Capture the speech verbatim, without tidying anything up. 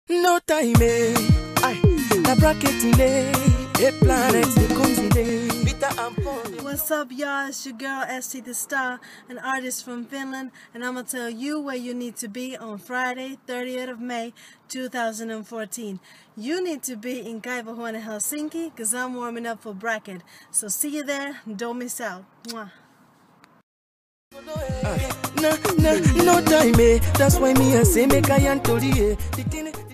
No time, eh? Aye, the bracket delay. Eight planets, they come today. What's up, y'all? It's your girl, Essi the Star, an artist from Finland, and I'm gonna tell you where you need to be on Friday, thirtieth of May, two thousand fourteen. You need to be in Kaivohuone Helsinki, because I'm warming up for bracket. So see you there. Don't miss out. Mwah. Uh, no, no, no time, eh? That's why me I say make I and